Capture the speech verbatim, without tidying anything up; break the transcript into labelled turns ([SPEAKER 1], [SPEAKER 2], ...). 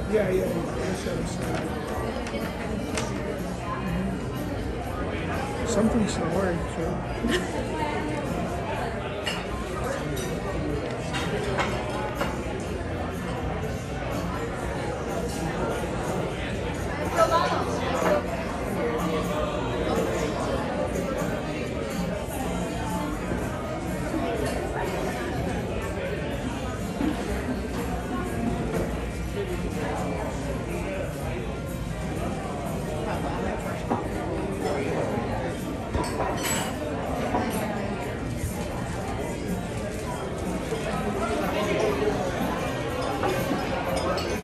[SPEAKER 1] Yeah, yeah, yeah. That's what I'm saying. Something's not working, so.